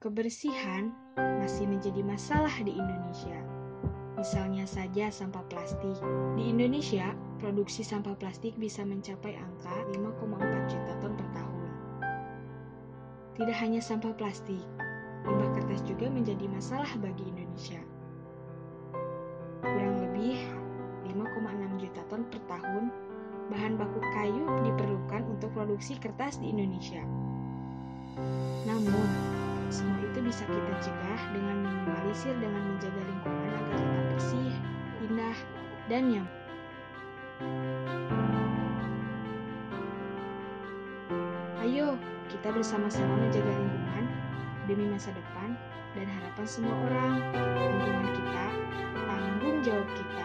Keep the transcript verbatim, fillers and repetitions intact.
Kebersihan masih menjadi masalah di Indonesia. Misalnya saja sampah plastik. Di Indonesia, produksi sampah plastik bisa mencapai angka lima koma empat juta ton per tahun. Tidak hanya sampah plastik, limbah kertas juga menjadi masalah bagi Indonesia. Kurang lebih lima koma enam juta ton per tahun bahan baku kayu diperlukan untuk produksi kertas di Indonesia. Namun, semua itu bisa kita cegah dengan minimalisir dengan menjaga lingkungan agar tetap bersih, indah, dan nyaman. Ayo, kita bersama-sama menjaga lingkungan demi masa depan dan harapan semua orang. Lingkungan kita, tanggung jawab kita.